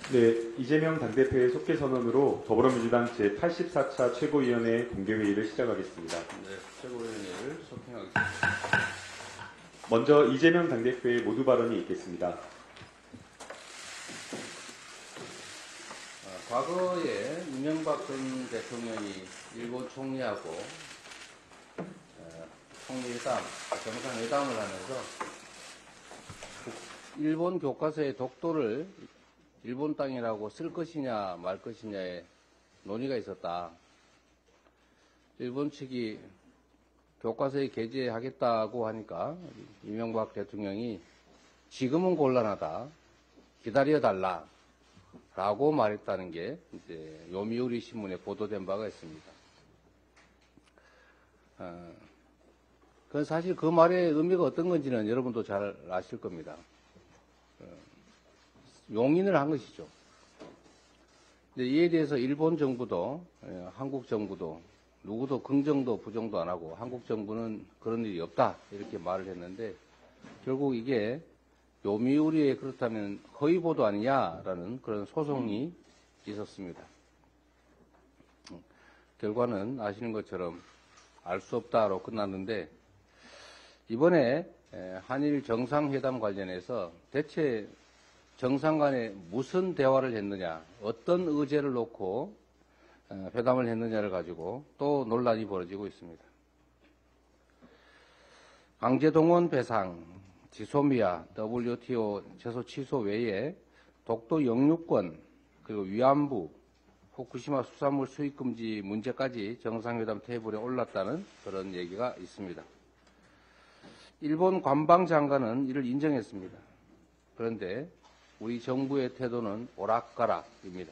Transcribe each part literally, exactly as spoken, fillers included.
네, 이재명 당대표의 속개 선언으로 더불어민주당 제팔십사 차 최고위원회 공개회의를 시작하겠습니다. 네, 최고위원회를 소통하겠습니다. 먼저 이재명 당대표의 모두 발언이 있겠습니다. 아, 과거에 이명박 전 대통령이 일본 총리하고 어, 총리회담, 정상회담을 하면서 일본 교과서의 독도를 일본 땅이라고 쓸 것이냐 말 것이냐의 논의가 있었다. 일본 측이 교과서에 게재하겠다고 하니까 이명박 대통령이 지금은 곤란하다. 기다려달라. 라고 말했다는 게 이제 요미우리 신문에 보도된 바가 있습니다. 어, 그건 사실 그 말의 의미가 어떤 건지는 여러분도 잘 아실 겁니다. 용인을 한 것이죠. 근데 이에 대해서 일본 정부도 한국 정부도 누구도 긍정도 부정도 안 하고 한국 정부는 그런 일이 없다 이렇게 말을 했는데 결국 이게 요미우리에 그렇다면 허위 보도 아니냐라는 그런 소송이 있었습니다. 결과는 아시는 것처럼 알 수 없다로 끝났는데 이번에 한일 정상회담 관련해서 대체 정상 간에 무슨 대화를 했느냐, 어떤 의제를 놓고 회담을 했느냐를 가지고 또 논란이 벌어지고 있습니다. 강제동원 배상, 지소미아, 더블유티오 제소 취소 외에 독도 영유권, 그리고 위안부, 후쿠시마 수산물 수입 금지 문제까지 정상회담 테이블에 올랐다는 그런 얘기가 있습니다. 일본 관방장관은 이를 인정했습니다. 그런데 우리 정부의 태도는 오락가락입니다.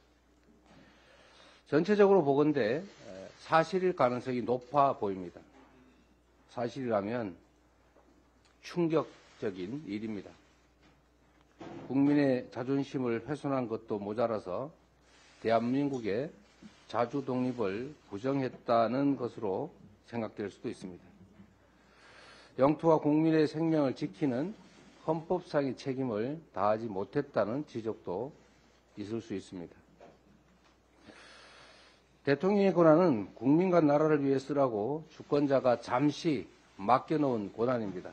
전체적으로 보건대 사실일 가능성이 높아 보입니다. 사실이라면 충격적인 일입니다. 국민의 자존심을 훼손한 것도 모자라서 대한민국의 자주 독립을 부정했다는 것으로 생각될 수도 있습니다. 영토와 국민의 생명을 지키는 헌법상의 책임을 다하지 못했다는 지적도 있을 수 있습니다. 대통령의 권한은 국민과 나라를 위해 쓰라고 주권자가 잠시 맡겨놓은 권한입니다.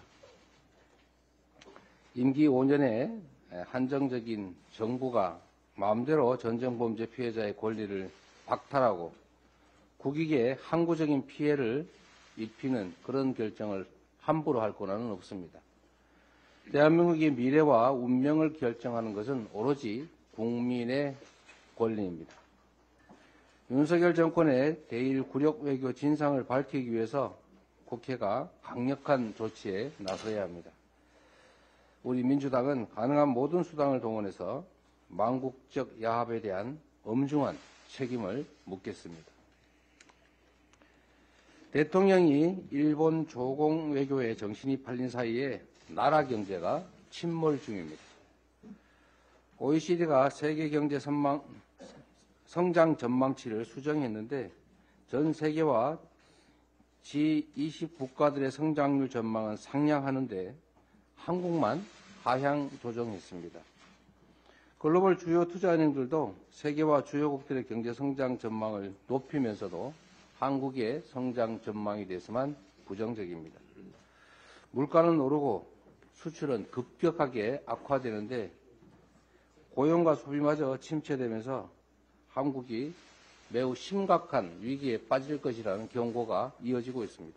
임기 오 년에 한정적인 정부가 마음대로 전쟁범죄 피해자의 권리를 박탈하고 국익에 항구적인 피해를 입히는 그런 결정을 함부로 할 권한은 없습니다. 대한민국의 미래와 운명을 결정하는 것은 오로지 국민의 권리입니다. 윤석열 정권의 대일 굴욕 외교 진상을 밝히기 위해서 국회가 강력한 조치에 나서야 합니다. 우리 민주당은 가능한 모든 수단을 동원해서 망국적 야합에 대한 엄중한 책임을 묻겠습니다. 대통령이 일본 조공 외교에 정신이 팔린 사이에 나라 경제가 침몰 중입니다. 오이시디가 세계 경제 선망, 성장 전망치를 수정했는데 전 세계와 지 이십 국가들의 성장률 전망은 상향하는데 한국만 하향 조정했습니다. 글로벌 주요 투자은행들도 세계와 주요국들의 경제 성장 전망을 높이면서도 한국의 성장 전망에 대해서만 부정적입니다. 물가는 오르고 수출은 급격하게 악화되는데 고용과 소비마저 침체되면서 한국이 매우 심각한 위기에 빠질 것이라는 경고가 이어지고 있습니다.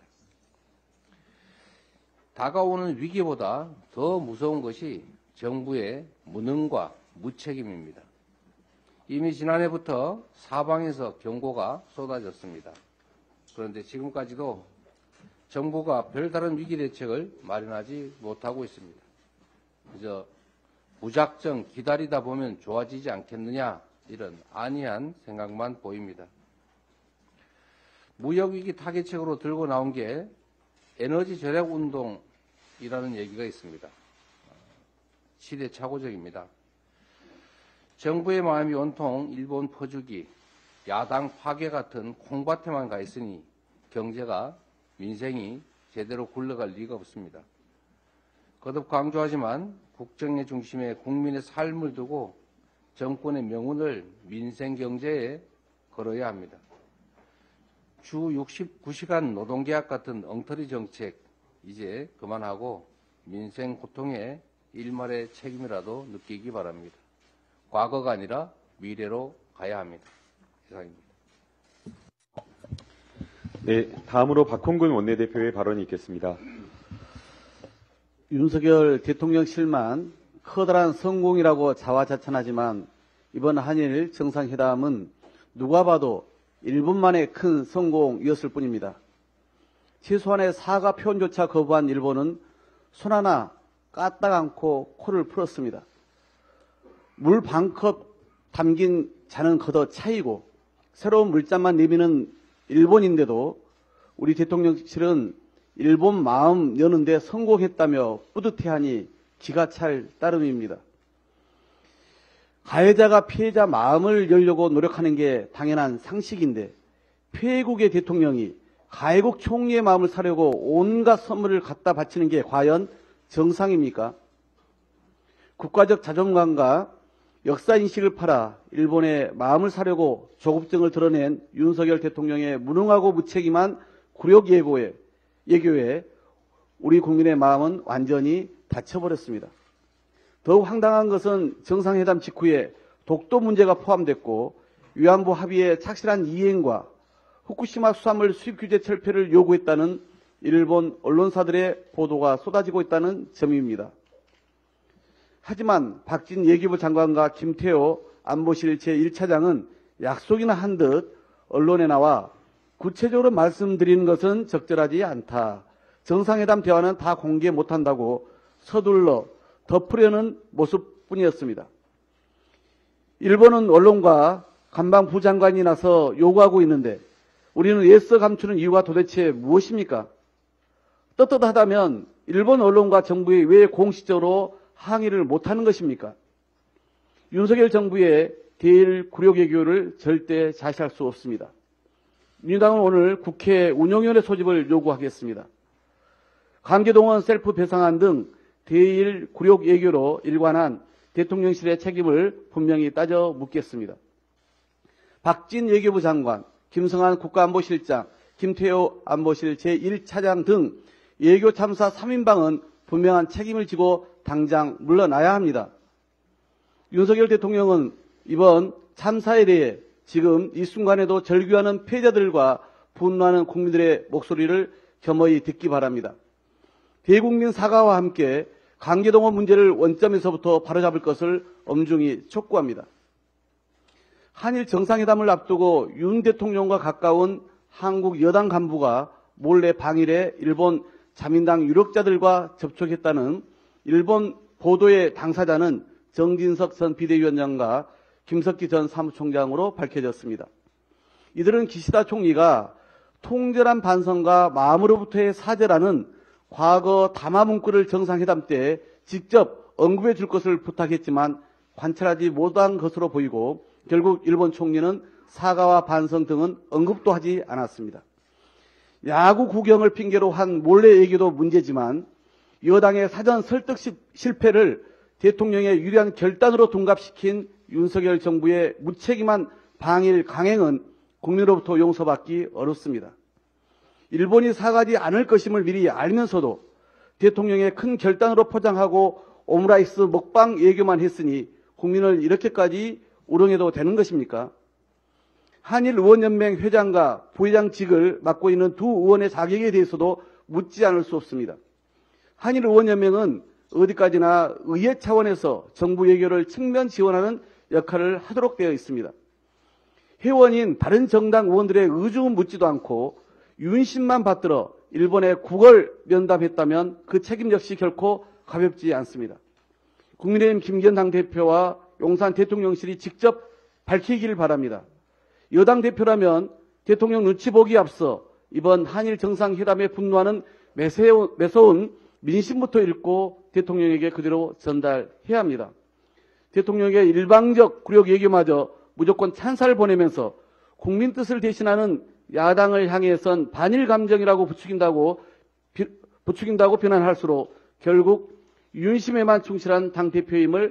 다가오는 위기보다 더 무서운 것이 정부의 무능과 무책임입니다. 이미 지난해부터 사방에서 경고가 쏟아졌습니다. 그런데 지금까지도 정부가 별다른 위기 대책을 마련하지 못하고 있습니다. 그저 무작정 기다리다 보면 좋아지지 않겠느냐 이런 안이한 생각만 보입니다. 무역위기 타개책으로 들고 나온 게 에너지 절약 운동이라는 얘기가 있습니다. 시대착오적입니다. 정부의 마음이 온통 일본 퍼주기, 야당 파괴 같은 콩밭에만 가 있으니 경제가 민생이 제대로 굴러갈 리가 없습니다. 거듭 강조하지만 국정의 중심에 국민의 삶을 두고 정권의 명운을 민생 경제에 걸어야 합니다. 주 육십구 시간 노동계약 같은 엉터리 정책 이제 그만하고 민생 고통에 일말의 책임이라도 느끼기 바랍니다. 과거가 아니라 미래로 가야 합니다. 이상입니다. 네, 다음으로 박홍근 원내대표의 발언이 있겠습니다. 윤석열 대통령실만 커다란 성공이라고 자화자찬하지만 이번 한일 정상회담은 누가 봐도 일본만의 큰 성공이었을 뿐입니다. 최소한의 사과 표현조차 거부한 일본은 손 하나 까딱 않고 코를 풀었습니다. 물 반컵 담긴 잔은 걷어 차이고 새로운 물잔만 내미는 일본인데도 우리 대통령실은 일본 마음 여는데 성공했다며 뿌듯해하니 기가 찰 따름입니다. 가해자가 피해자 마음을 열려고 노력하는 게 당연한 상식인데 피해국의 대통령이 가해국 총리의 마음을 사려고 온갖 선물을 갖다 바치는 게 과연 정상입니까? 국가적 자존감과 역사인식을 팔아 일본의 마음을 사려고 조급증을 드러낸 윤석열 대통령의 무능하고 무책임한 굴욕 예고에, 예교에 우리 국민의 마음은 완전히 닫혀버렸습니다. 더욱 황당한 것은 정상회담 직후에 독도 문제가 포함됐고 위안부 합의의 착실한 이행과 후쿠시마 수산물 수입 규제 철폐를 요구했다는 일본 언론사들의 보도가 쏟아지고 있다는 점입니다. 하지만 박진 예기부 장관과 김태호 안보실 제일 차장은 약속이나 한 듯 언론에 나와 구체적으로 말씀드리는 것은 적절하지 않다. 정상회담 대화는 다 공개 못한다고 서둘러 덮으려는 모습뿐이었습니다. 일본은 언론과 간방 부장관이 나서 요구하고 있는데 우리는 애써 감추는 이유가 도대체 무엇입니까? 떳떳하다면 일본 언론과 정부에 왜 공식적으로 항의를 못하는 것입니까? 윤석열 정부의 대일 굴욕 외교를 절대 자시할 수 없습니다. 민주당은 오늘 국회 운영위원회 소집을 요구하겠습니다. 강제동원 셀프 배상안 등 대일 굴욕 외교로 일관한 대통령실의 책임을 분명히 따져 묻겠습니다. 박진 외교부 장관, 김성한 국가안보실장, 김태호 안보실 제일 차장 등 외교 참사 삼 인방은 분명한 책임을 지고 당장 물러나야 합니다. 윤석열 대통령은 이번 참사에 대해 지금 이 순간에도 절규하는 피해자들과 분노하는 국민들의 목소리를 겸허히 듣기 바랍니다. 대국민 사과와 함께 강제동원 문제를 원점에서부터 바로잡을 것을 엄중히 촉구합니다. 한일 정상회담을 앞두고 윤 대통령과 가까운 한국 여당 간부가 몰래 방일에 일본 자민당 유력자들과 접촉했다는 일본 보도의 당사자는 정진석 전 비대위원장과 김석기 전 사무총장으로 밝혀졌습니다. 이들은 기시다 총리가 통절한 반성과 마음으로부터의 사죄라는 과거 담화 문구를 정상회담 때 직접 언급해 줄 것을 부탁했지만 관찰하지 못한 것으로 보이고 결국 일본 총리는 사과와 반성 등은 언급도 하지 않았습니다. 야구 구경을 핑계로 한 몰래 얘기도 문제지만 여당의 사전 설득 실패를 대통령의 유리한 결단으로 둔갑시킨 윤석열 정부의 무책임한 방일 강행은 국민으로부터 용서받기 어렵습니다. 일본이 사과하지 않을 것임을 미리 알면서도 대통령의 큰 결단으로 포장하고 오므라이스 먹방 예교만 했으니 국민을 이렇게까지 우롱해도 되는 것입니까? 한일 의원연맹 회장과 부회장직을 맡고 있는 두 의원의 자격에 대해서도 묻지 않을 수 없습니다. 한일 의원연맹은 어디까지나 의회 차원에서 정부 외교를 측면 지원하는 역할을 하도록 되어 있습니다. 회원인 다른 정당 의원들의 의중은 묻지도 않고 윤심만 받들어 일본에 국을 면담했다면 그 책임 역시 결코 가볍지 않습니다. 국민의힘 김기현 당대표와 용산 대통령실이 직접 밝히기를 바랍니다. 여당 대표라면 대통령 눈치 보기 앞서 이번 한일 정상회담에 분노하는 매서운, 매서운 민심부터 읽고 대통령에게 그대로 전달해야 합니다. 대통령에게 일방적 굴욕 얘기마저 무조건 찬사를 보내면서 국민 뜻을 대신하는 야당을 향해선 반일 감정이라고 부추긴다고, 비, 부추긴다고 비난할수록 결국 윤심에만 충실한 당대표임을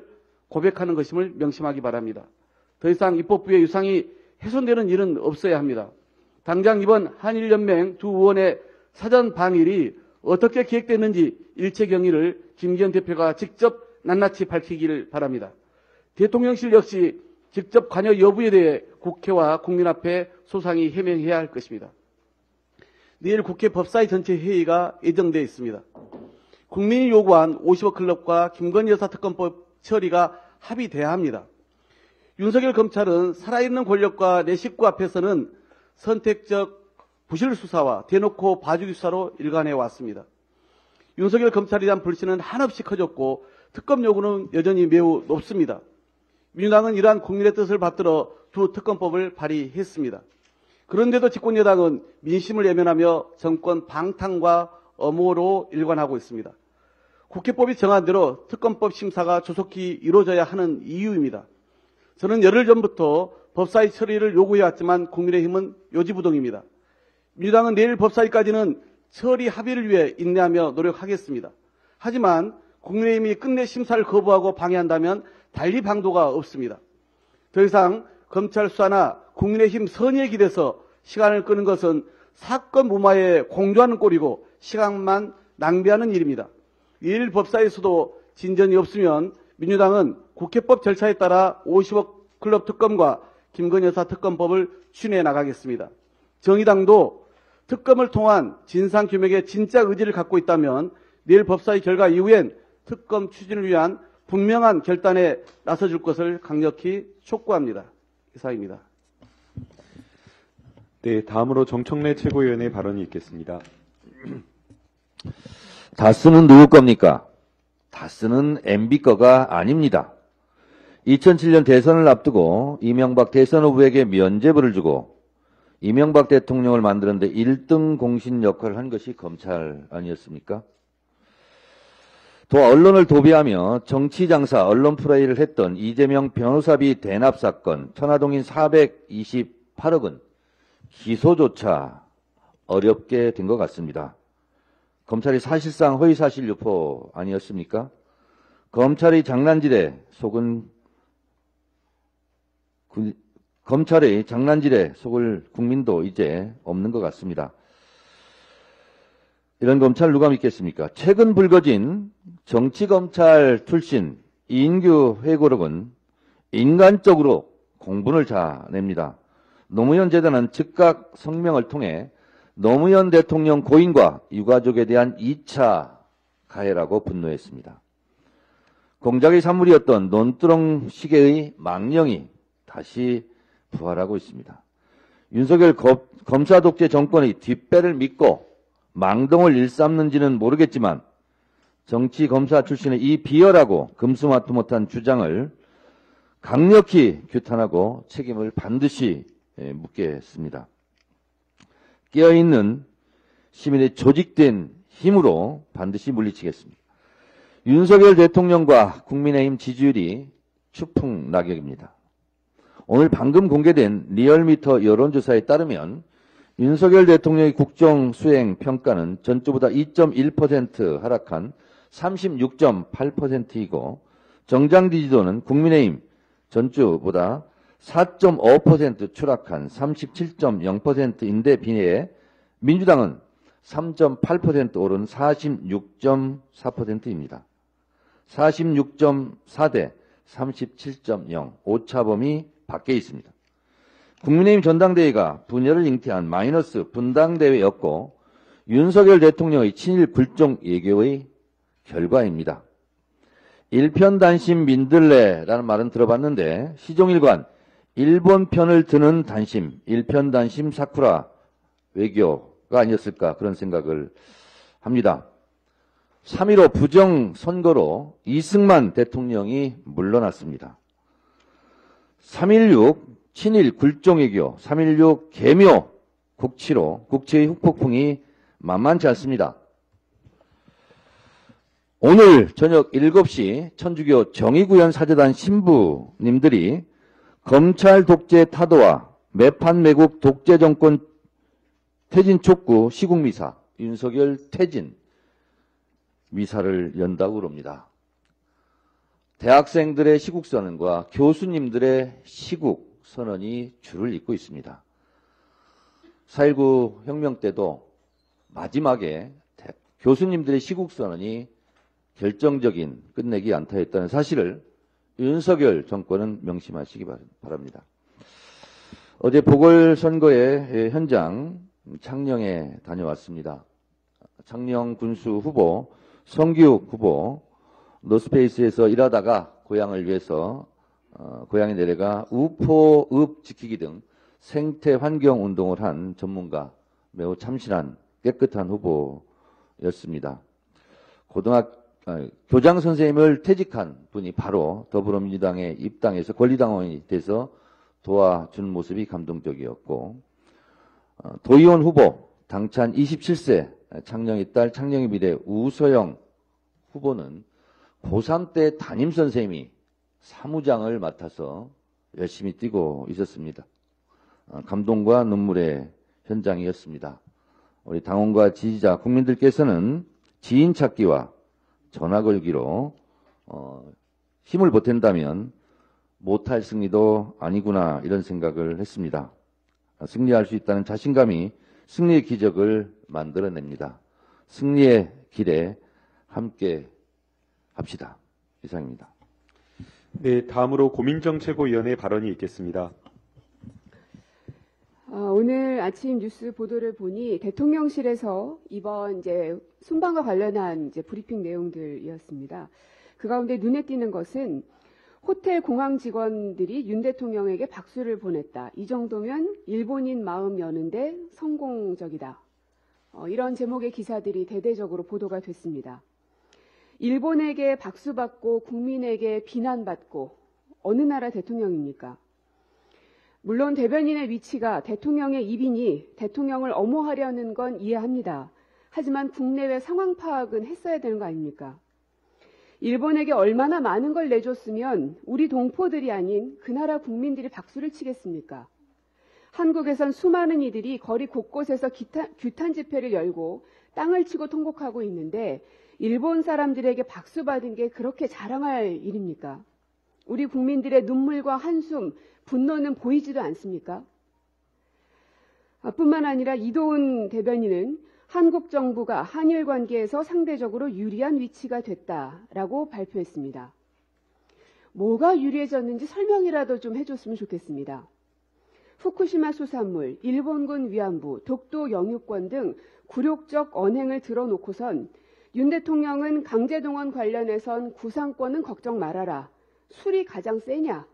고백하는 것임을 명심하기 바랍니다. 더 이상 입법부의 유상이 훼손되는 일은 없어야 합니다. 당장 이번 한일연맹 두 의원의 사전 방일이 어떻게 기획됐는지 일체 경위를 김기현 대표가 직접 낱낱이 밝히기를 바랍니다. 대통령실 역시 직접 관여 여부에 대해 국회와 국민 앞에 소상히 해명해야 할 것입니다. 내일 국회 법사위 전체 회의가 예정되어 있습니다. 국민이 요구한 오십억 클럽과 김건희 여사 특검법 처리가 합의돼야 합니다. 윤석열 검찰은 살아있는 권력과 내 식구 앞에서는 선택적 부실 수사와 대놓고 봐주기 수사로 일관해 왔습니다. 윤석열 검찰에 대한 불신은 한없이 커졌고 특검 요구는 여전히 매우 높습니다. 민주당은 이러한 국민의 뜻을 받들어 두 특검법을 발의했습니다. 그런데도 집권여당은 민심을 외면하며 정권 방탄과 엄호로 일관하고 있습니다. 국회법이 정한 대로 특검법 심사가 조속히 이루어져야 하는 이유입니다. 저는 열흘 전부터 법사위 처리를 요구해왔지만 국민의힘은 요지부동입니다. 민주당은 내일 법사위까지는 처리 합의를 위해 인내하며 노력하겠습니다. 하지만 국민의힘이 끝내 심사를 거부하고 방해한다면 달리 방도가 없습니다. 더 이상 검찰 수사나 국민의힘 선의에 기대서 시간을 끄는 것은 사건 무마에 공조하는 꼴이고 시간만 낭비하는 일입니다. 일 법사위에서도 진전이 없으면 민주당은 국회법 절차에 따라 오십억 클럽 특검과 김건희 여사 특검법을 추진해 나가겠습니다. 정의당도 특검을 통한 진상규명에 진짜 의지를 갖고 있다면 내일 법사위 결과 이후엔 특검 추진을 위한 분명한 결단에 나서줄 것을 강력히 촉구합니다. 이상입니다. 네, 다음으로 정청래 최고위원의 발언이 있겠습니다. 다스는 누구 겁니까? 다스는 엠비 거가 아닙니다. 이천칠 년 대선을 앞두고 이명박 대선 후보에게 면죄부를 주고 이명박 대통령을 만드는데 일 등 공신 역할을 한 것이 검찰 아니었습니까? 또 언론을 도배하며 정치장사, 언론 프레이를 했던 이재명 변호사비 대납 사건, 천화동인 사백이십팔억은 기소조차 어렵게 된 것 같습니다. 검찰이 사실상 허위사실 유포 아니었습니까? 검찰이 장난질에 속은 구, 검찰의 장난질에 속을 국민도 이제 없는 것 같습니다. 이런 검찰 누가 믿겠습니까? 최근 불거진 정치검찰 출신 이인규 회고록은 인간적으로 공분을 자냅니다. 노무현 재단은 즉각 성명을 통해 노무현 대통령 고인과 유가족에 대한 이 차 가해라고 분노했습니다. 공작의 산물이었던 논두렁 시계의 망령이 다시 부활하고 있습니다. 윤석열 검사 독재 정권의 뒷배를 믿고 망동을 일삼는지는 모르겠지만 정치 검사 출신의 이 비열하고 금수마트 못한 주장을 강력히 규탄하고 책임을 반드시 묻겠습니다. 깨어있는 시민의 조직된 힘으로 반드시 물리치겠습니다. 윤석열 대통령과 국민의힘 지지율이 추풍낙엽입니다. 오늘 방금 공개된 리얼미터 여론조사에 따르면 윤석열 대통령의 국정수행 평가는 전주보다 이 점 일 퍼센트 하락한 삼십육 점 팔 퍼센트이고 정장 지지도는 국민의힘 전주보다 사 점 오 퍼센트 추락한 삼십칠 점 영 퍼센트인데 비례해 민주당은 삼 점 팔 퍼센트 오른 사십육 점 사 퍼센트입니다. 사십육 점 사 대 삼십칠 점 영, 오차범위 밖에 있습니다. 국민의힘 전당대회가 분열을 잉태한 마이너스 분당대회였고 윤석열 대통령의 친일 굴종 예교의 결과입니다. 일편단심 민들레라는 말은 들어봤는데 시종일관 일본 편을 드는 단심, 일편단심 사쿠라 외교가 아니었을까 그런 생각을 합니다. 삼 일오 부정선거로 이승만 대통령이 물러났습니다. 삼 일육 친일 굴종외교, 삼 일육 개묘 국치로 국치의 후폭풍이 만만치 않습니다. 오늘 저녁 일곱 시 천주교 정의구현 사재단 신부님들이 검찰 독재 타도와 매판 매국 독재 정권 퇴진 촉구 시국 미사, 윤석열 퇴진 미사를 연다고 그럽니다. 대학생들의 시국 선언과 교수님들의 시국 선언이 줄을 잇고 있습니다. 사 일구 혁명 때도 마지막에 교수님들의 시국 선언이 결정적인 끝내기 안타였다는 사실을 윤석열 정권은 명심하시기 바랍니다. 어제 보궐선거의 현장 창녕에 다녀왔습니다. 창녕 군수 후보, 성규 후보, 노스페이스에서 일하다가 고향을 위해서 어, 고향에 내려가 우포, 읍 지키기 등 생태 환경 운동을 한 전문가, 매우 참신한 깨끗한 후보였습니다. 고등학 아, 교장 선생님을 퇴직한 분이 바로 더불어민주당에 입당해서 권리당원이 돼서 도와준 모습이 감동적이었고, 어, 도의원 후보 당찬 이십칠 세 창녕의 딸 창녕의 미래 우서영 후보는 고삼 때 담임선생님이 사무장을 맡아서 열심히 뛰고 있었습니다. 어, 감동과 눈물의 현장이었습니다. 우리 당원과 지지자 국민들께서는 지인 찾기와 전화 걸기로 어, 힘을 보탠다면 못할 승리도 아니구나 이런 생각을 했습니다. 승리할 수 있다는 자신감이 승리의 기적을 만들어냅니다. 승리의 길에 함께 합시다. 이상입니다. 네, 다음으로 고민정 최고위원의 발언이 있겠습니다. 어, 오늘 아침 뉴스 보도를 보니 대통령실에서 이번 이제 순방과 관련한 이제 브리핑 내용들이었습니다. 그 가운데 눈에 띄는 것은 호텔 공항 직원들이 윤 대통령에게 박수를 보냈다. 이 정도면 일본인 마음 여는데 성공적이다. 어, 이런 제목의 기사들이 대대적으로 보도가 됐습니다. 일본에게 박수받고 국민에게 비난받고 어느 나라 대통령입니까? 물론 대변인의 위치가 대통령의 입이니 대통령을 엄호하려는 건 이해합니다. 하지만 국내외 상황 파악은 했어야 되는 거 아닙니까? 일본에게 얼마나 많은 걸 내줬으면 우리 동포들이 아닌 그 나라 국민들이 박수를 치겠습니까? 한국에선 수많은 이들이 거리 곳곳에서 기타, 규탄 집회를 열고 땅을 치고 통곡하고 있는데 일본 사람들에게 박수 받은 게 그렇게 자랑할 일입니까? 우리 국민들의 눈물과 한숨, 분노는 보이지도 않습니까? 아, 뿐만 아니라 이도훈 대변인은 한국 정부가 한일 관계에서 상대적으로 유리한 위치가 됐다라고 발표했습니다. 뭐가 유리해졌는지 설명이라도 좀 해줬으면 좋겠습니다. 후쿠시마 수산물, 일본군 위안부, 독도 영유권 등 굴욕적 언행을 들어놓고선 윤 대통령은 강제동원 관련해선 구상권은 걱정 말아라. 술이 가장 세냐?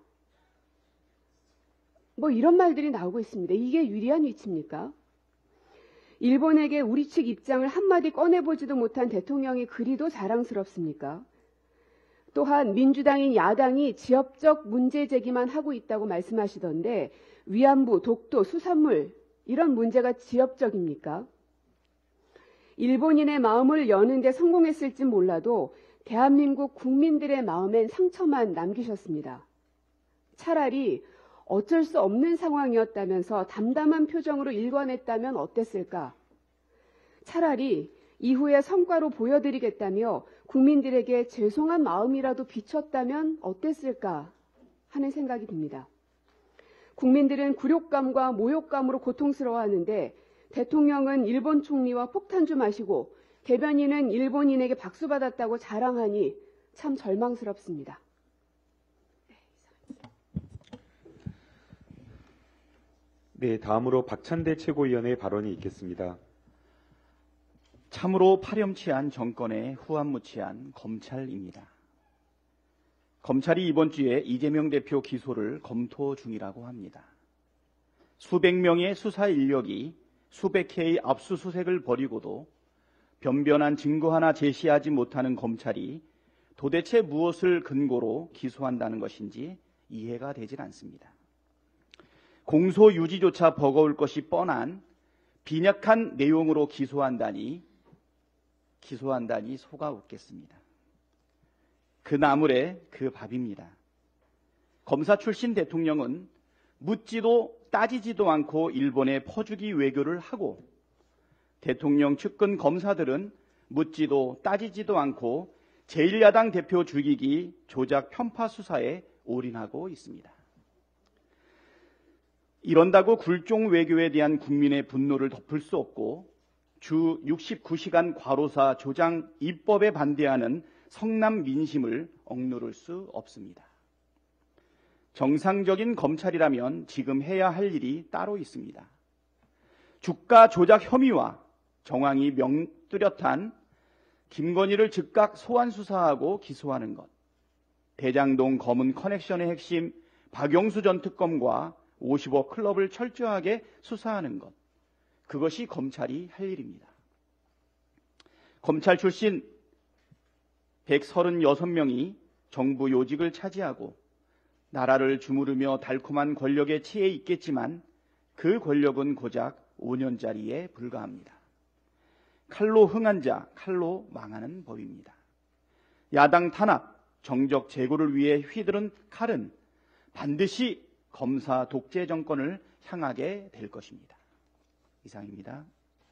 뭐 이런 말들이 나오고 있습니다. 이게 유리한 위치입니까? 일본에게 우리 측 입장을 한마디 꺼내보지도 못한 대통령이 그리도 자랑스럽습니까? 또한 민주당인 야당이 지역적 문제 제기만 하고 있다고 말씀하시던데 위안부, 독도, 수산물 이런 문제가 지역적입니까? 일본인의 마음을 여는 데 성공했을진 몰라도 대한민국 국민들의 마음엔 상처만 남기셨습니다. 차라리 어쩔 수 없는 상황이었다면서 담담한 표정으로 일관했다면 어땠을까? 차라리 이후에 성과로 보여드리겠다며 국민들에게 죄송한 마음이라도 비췄다면 어땠을까 하는 생각이 듭니다. 국민들은 굴욕감과 모욕감으로 고통스러워하는데 대통령은 일본 총리와 폭탄주 마시고 대변인은 일본인에게 박수받았다고 자랑하니 참 절망스럽습니다. 네, 다음으로 박찬대 최고위원의 발언이 있겠습니다. 참으로 파렴치한 정권에 후안무치한 검찰입니다. 검찰이 이번 주에 이재명 대표 기소를 검토 중이라고 합니다. 수백 명의 수사 인력이 수백 회의 압수수색을 벌이고도 변변한 증거 하나 제시하지 못하는 검찰이 도대체 무엇을 근거로 기소한다는 것인지 이해가 되질 않습니다. 공소 유지조차 버거울 것이 뻔한 빈약한 내용으로 기소한다니 기소한다니 속아 웃겠습니다. 그 나물에 그 밥입니다. 검사 출신 대통령은 묻지도 따지지도 않고 일본에 퍼주기 외교를 하고 대통령 측근 검사들은 묻지도 따지지도 않고 제일 야당 대표 죽이기 조작 편파 수사에 올인하고 있습니다. 이런다고 굴종 외교에 대한 국민의 분노를 덮을 수 없고 주 육십구 시간 과로사 조장 입법에 반대하는 성남 민심을 억누를 수 없습니다. 정상적인 검찰이라면 지금 해야 할 일이 따로 있습니다. 주가 조작 혐의와 정황이 명뚜렷한 김건희를 즉각 소환 수사하고 기소하는 것, 대장동 검은 커넥션의 핵심 박영수 전 특검과 오십억 클럽을 철저하게 수사하는 것, 그것이 검찰이 할 일입니다. 검찰 출신 백삼십육 명이 정부 요직을 차지하고 나라를 주무르며 달콤한 권력에 취해 있겠지만 그 권력은 고작 오 년짜리에 불과합니다. 칼로 흥한 자, 칼로 망하는 법입니다. 야당 탄압, 정적 제고를 위해 휘두른 칼은 반드시 검사 독재 정권을 향하게 될 것입니다. 이상입니다.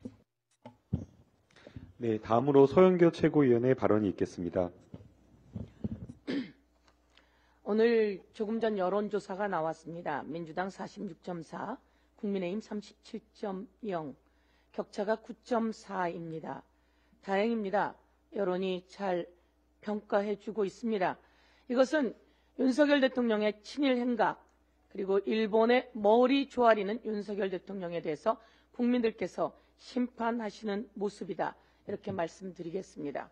네, 다음으로 서영교 최고위원의 발언이 있겠습니다. 오늘 조금 전 여론조사가 나왔습니다. 민주당 사십육 점 사, 국민의힘 삼십칠 점 영, 격차가 구 점 사입니다. 다행입니다. 여론이 잘 평가해주고 있습니다. 이것은 윤석열 대통령의 친일 행각, 그리고 일본의 머리 조아리는 윤석열 대통령에 대해서 국민들께서 심판하시는 모습이다. 이렇게 말씀드리겠습니다.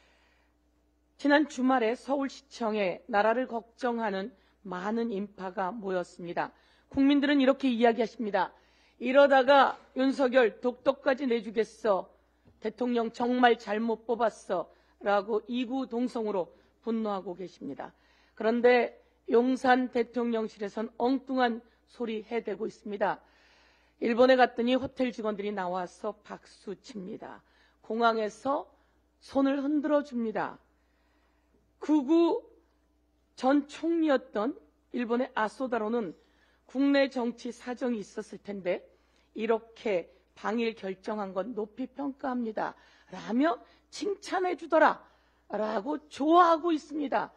지난 주말에 서울시청에 나라를 걱정하는 많은 인파가 모였습니다. 국민들은 이렇게 이야기하십니다. 이러다가 윤석열 독도까지 내주겠어. 대통령 정말 잘못 뽑았어. 라고 이구동성으로 분노하고 계십니다. 그런데 용산 대통령실에선 엉뚱한 소리 해대고 있습니다. 일본에 갔더니 호텔 직원들이 나와서 박수 칩니다. 공항에서 손을 흔들어 줍니다. 극우 전 총리였던 일본의 아소다로는 국내 정치 사정이 있었을 텐데 이렇게 방일 결정한 건 높이 평가합니다. 라며 칭찬해 주더라. 라고 좋아하고 있습니다.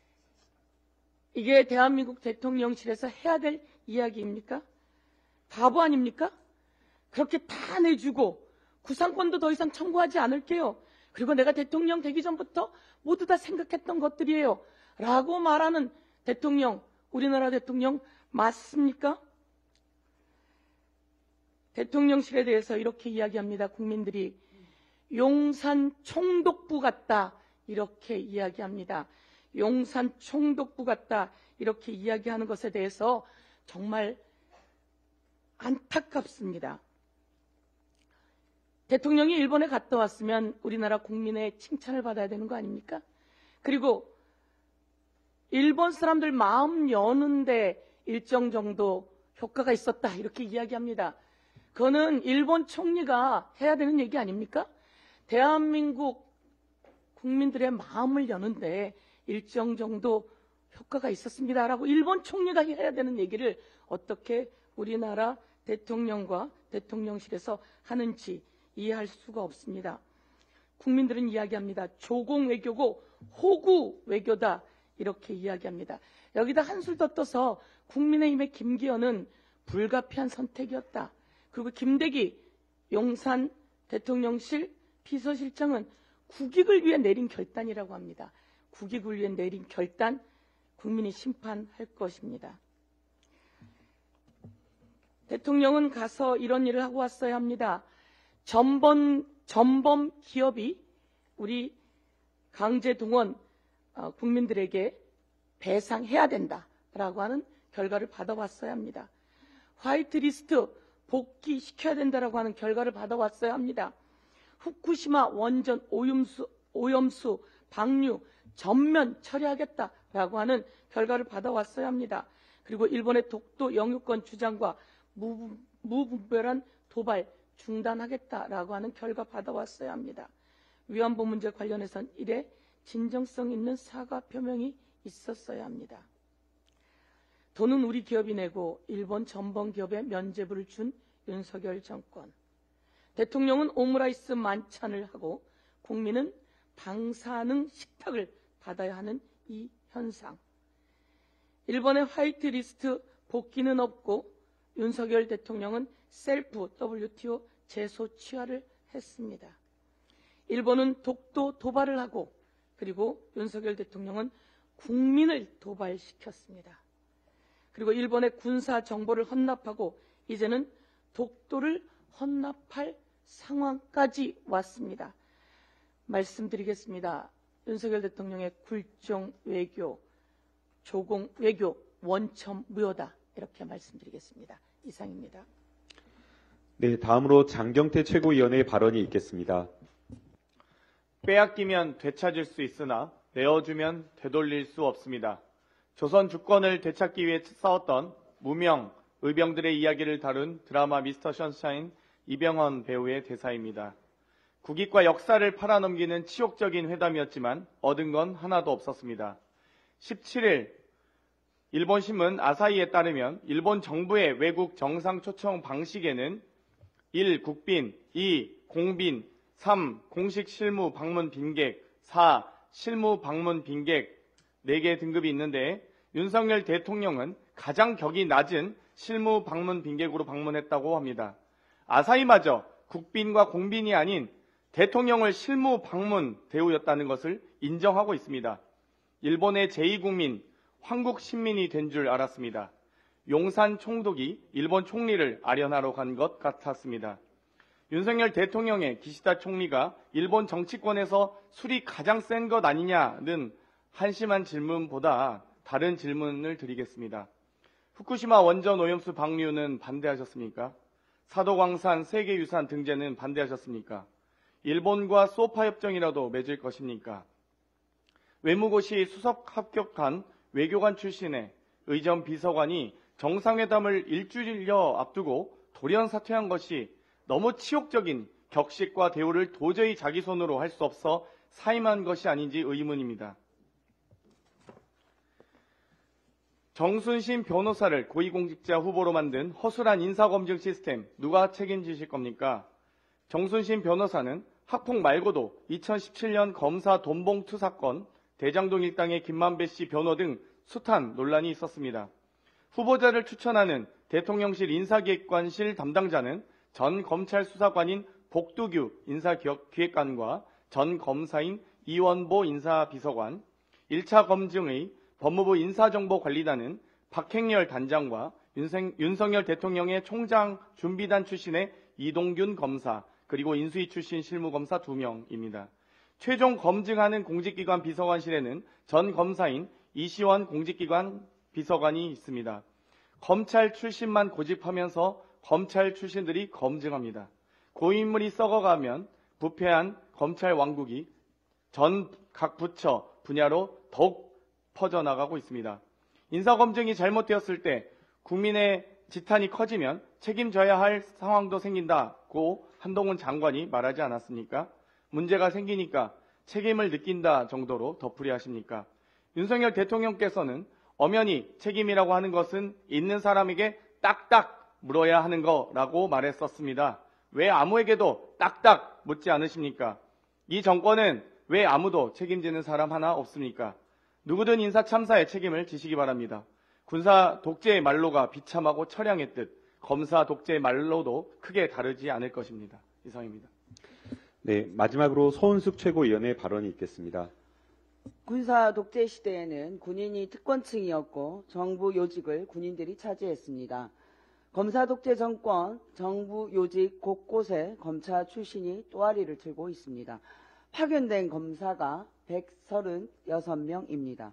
이게 대한민국 대통령실에서 해야 될 이야기입니까? 바보 아닙니까? 그렇게 다 내주고 구상권도 더 이상 청구하지 않을게요. 그리고 내가 대통령 되기 전부터 모두 다 생각했던 것들이에요. 라고 말하는 대통령, 우리나라 대통령 맞습니까? 대통령실에 대해서 이렇게 이야기합니다. 국민들이 용산 총독부 같다. 이렇게 이야기합니다. 용산 총독부 같다. 이렇게 이야기하는 것에 대해서 정말 안타깝습니다. 대통령이 일본에 갔다 왔으면 우리나라 국민의 칭찬을 받아야 되는 거 아닙니까? 그리고 일본 사람들 마음 여는데 일정 정도 효과가 있었다. 이렇게 이야기합니다. 그거는 일본 총리가 해야 되는 얘기 아닙니까? 대한민국 국민들의 마음을 여는데 일정 정도 효과가 있었습니다라고 일본 총리가 해야 되는 얘기를 어떻게 우리나라 대통령과 대통령실에서 하는지 이해할 수가 없습니다. 국민들은 이야기합니다. 조공 외교고 호구 외교다. 이렇게 이야기합니다. 여기다 한술 더 떠서 국민의힘의 김기현은 불가피한 선택이었다. 그리고 김대기 용산 대통령실 비서실장은 국익을 위해 내린 결단이라고 합니다. 국익을 위해 내린 결단, 국민이 심판할 것입니다. 대통령은 가서 이런 일을 하고 왔어야 합니다. 전범, 전범 기업이 우리 강제동원 어, 국민들에게 배상해야 된다라고 하는 결과를 받아왔어야 합니다. 화이트리스트 복귀시켜야 된다라고 하는 결과를 받아왔어야 합니다. 후쿠시마 원전 오염수, 오염수 방류 전면 처리하겠다라고 하는 결과를 받아왔어야 합니다. 그리고 일본의 독도 영유권 주장과 무, 무분별한 도발 중단하겠다라고 하는 결과 받아왔어야 합니다. 위안부 문제 관련해서는 이래 진정성 있는 사과 표명이 있었어야 합니다. 돈은 우리 기업이 내고 일본 전범 기업에 면죄부를 준 윤석열 정권. 대통령은 오므라이스 만찬을 하고 국민은 방사능 식탁을 받아야 하는 이 현상. 일본의 화이트리스트 복귀는 없고 윤석열 대통령은 셀프 더블유티오 제소 취하를 했습니다. 일본은 독도 도발을 하고 그리고 윤석열 대통령은 국민을 도발시켰습니다. 그리고 일본의 군사 정보를 헌납하고 이제는 독도를 헌납할 상황까지 왔습니다. 말씀드리겠습니다. 윤석열 대통령의 굴종 외교, 조공 외교, 원천 무효다. 이렇게 말씀드리겠습니다. 이상입니다. 네, 다음으로 장경태 최고위원의 발언이 있겠습니다. 빼앗기면 되찾을 수 있으나 내어주면 되돌릴 수 없습니다. 조선 주권을 되찾기 위해 싸웠던 무명 의병들의 이야기를 다룬 드라마 미스터 션샤인 이병헌 배우의 대사입니다. 국익과 역사를 팔아넘기는 치욕적인 회담이었지만 얻은 건 하나도 없었습니다. 십칠 일 일본 신문 아사히에 따르면 일본 정부의 외국 정상 초청 방식에는 일. 국빈, 이. 공빈, 삼. 공식 실무 방문 빈객, 사. 실무 방문 빈객 네 개 등급이 있는데 윤석열 대통령은 가장 격이 낮은 실무 방문 빈객으로 방문했다고 합니다. 아사히마저 국빈과 공빈이 아닌 대통령을 실무 방문 대우였다는 것을 인정하고 있습니다. 일본의 제이 국민, 황국 신민이 된 줄 알았습니다. 용산 총독이 일본 총리를 아련하러 간 것 같았습니다. 윤석열 대통령의 기시다 총리가 일본 정치권에서 술이 가장 센 것 아니냐는 한심한 질문보다 다른 질문을 드리겠습니다. 후쿠시마 원전 오염수 방류는 반대하셨습니까? 사도광산 세계유산 등재는 반대하셨습니까? 일본과 소파 협정이라도 맺을 것입니까? 외무고시 수석 합격한 외교관 출신의 의전 비서관이 정상회담을 일주일여 앞두고 돌연 사퇴한 것이 너무 치욕적인 격식과 대우를 도저히 자기 손으로 할 수 없어 사임한 것이 아닌지 의문입니다. 정순신 변호사를 고위공직자 후보로 만든 허술한 인사검증 시스템 누가 책임지실 겁니까? 정순신 변호사는 학폭 말고도 이천십칠 년 검사 돈봉투 사건, 대장동 일당의 김만배 씨 변호 등 숱한 논란이 있었습니다. 후보자를 추천하는 대통령실 인사기획관실 담당자는 전 검찰 수사관인 복두규 인사기획관과 전 검사인 이원보 인사비서관, 일 차 검증의 법무부 인사정보관리단은 박행열 단장과 윤생, 윤석열 대통령의 총장 준비단 출신의 이동균 검사, 그리고 인수위 출신 실무검사 두 명입니다. 최종 검증하는 공직기관 비서관실에는 전 검사인 이시원 공직기관 비서관이 있습니다. 검찰 출신만 고집하면서 검찰 출신들이 검증합니다. 고인물이 썩어가면 부패한 검찰 왕국이 전 각 부처 분야로 더욱 퍼져나가고 있습니다. 인사검증이 잘못되었을 때 국민의 지탄이 커지면 책임져야 할 상황도 생긴다고 한동훈 장관이 말하지 않았습니까? 문제가 생기니까 책임을 느낀다 정도로 덧풀이 하십니까? 윤석열 대통령께서는 엄연히 책임이라고 하는 것은 있는 사람에게 딱딱 물어야 하는 거라고 말했었습니다. 왜 아무에게도 딱딱 묻지 않으십니까? 이 정권은 왜 아무도 책임지는 사람 하나 없습니까? 누구든 인사 참사에 책임을 지시기 바랍니다. 군사 독재의 말로가 비참하고 처량했듯 검사 독재의 말로도 크게 다르지 않을 것입니다. 이상입니다. 네, 마지막으로 서은숙 최고위원의 발언이 있겠습니다. 군사 독재 시대에는 군인이 특권층이었고 정부 요직을 군인들이 차지했습니다. 검사 독재 정권, 정부 요직 곳곳에 검사 출신이 또아리를 틀고 있습니다. 파견된 검사가 백삼십육 명입니다.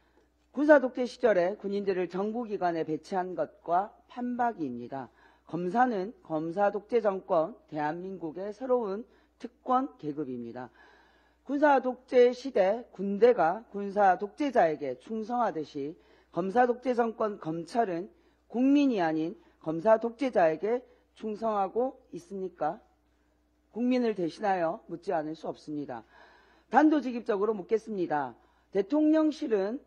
군사 독재 시절에 군인들을 정부기관에 배치한 것과 판박이입니다. 검사는 검사 독재 정권, 대한민국의 새로운 특권 계급입니다. 군사 독재 시대 군대가 군사 독재자에게 충성하듯이 검사 독재 정권 검찰은 국민이 아닌 검사 독재자에게 충성하고 있습니까? 국민을 대신하여 묻지 않을 수 없습니다. 단도직입적으로 묻겠습니다. 대통령실은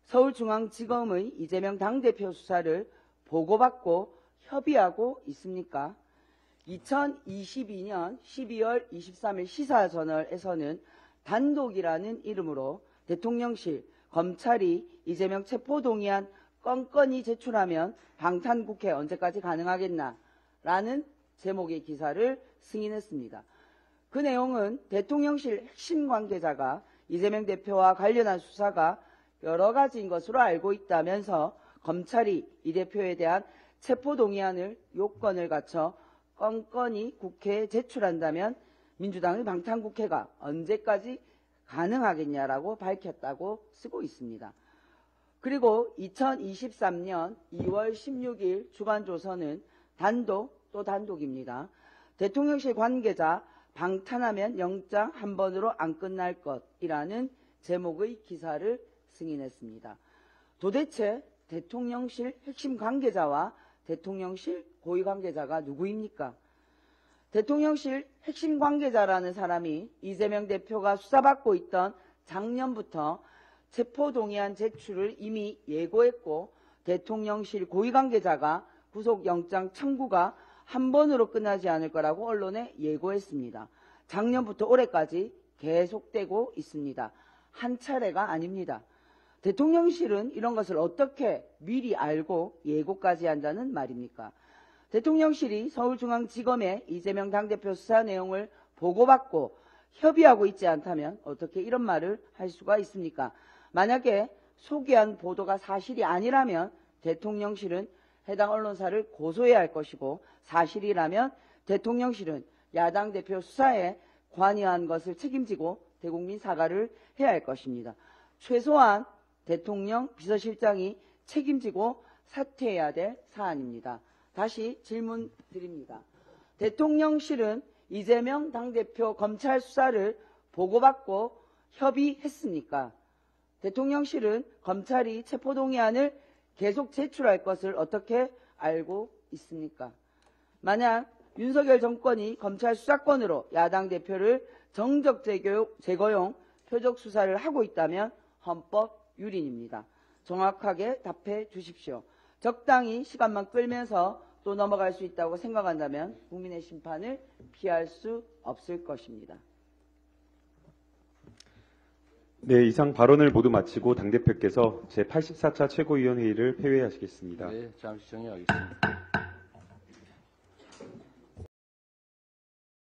서울중앙지검의 이재명 당대표 수사를 보고받고 협의하고 있습니까? 이천이십이 년 십이월 이십삼일 시사저널에서는 단독이라는 이름으로 대통령실, 검찰이 이재명 체포동의안 건건히 제출하면 방탄국회 언제까지 가능하겠나라는 제목의 기사를 승인했습니다. 그 내용은 대통령실 핵심 관계자가 이재명 대표와 관련한 수사가 여러 가지인 것으로 알고 있다면서 검찰이 이 대표에 대한 체포동의안을 요건을 갖춰 건건히 국회에 제출한다면 민주당의 방탄국회가 언제까지 가능하겠냐라고 밝혔다고 쓰고 있습니다. 그리고 이천이십삼 년 이월 십육일 주간조선은 단독 또 단독입니다. 대통령실 관계자 방탄하면 영장 한 번으로 안 끝날 것이라는 제목의 기사를 승인했습니다. 도대체 대통령실 핵심 관계자와 대통령실 고위 관계자가 누구입니까? 대통령실 핵심 관계자라는 사람이 이재명 대표가 수사받고 있던 작년부터 체포동의안 제출을 이미 예고했고 대통령실 고위 관계자가 구속영장 청구가 한 번으로 끝나지 않을 거라고 언론에 예고했습니다. 작년부터 올해까지 계속되고 있습니다. 한 차례가 아닙니다. 대통령실은 이런 것을 어떻게 미리 알고 예고까지 한다는 말입니까? 대통령실이 서울중앙지검에 이재명 당대표 수사 내용을 보고받고 협의하고 있지 않다면 어떻게 이런 말을 할 수가 있습니까? 만약에 소개한 보도가 사실이 아니라면 대통령실은 해당 언론사를 고소해야 할 것이고 사실이라면 대통령실은 야당 대표 수사에 관여한 것을 책임지고 대국민 사과를 해야 할 것입니다. 최소한 대통령 비서실장이 책임지고 사퇴해야 될 사안입니다. 다시 질문 드립니다. 대통령실은 이재명 당대표 검찰 수사를 보고받고 협의했습니까? 대통령실은 검찰이 체포동의안을 계속 제출할 것을 어떻게 알고 있습니까? 만약 윤석열 정권이 검찰 수사권으로 야당 대표를 정적 제거용 표적 수사를 하고 있다면 헌법 유린입니다. 정확하게 답해 주십시오. 적당히 시간만 끌면서 또 넘어갈 수 있다고 생각한다면 국민의 심판을 피할 수 없을 것입니다. 네, 이상 발언을 모두 마치고 당대표께서 제팔십사 차 최고위원회의를 폐회하시겠습니다. 네, 잠시 정리하겠습니다.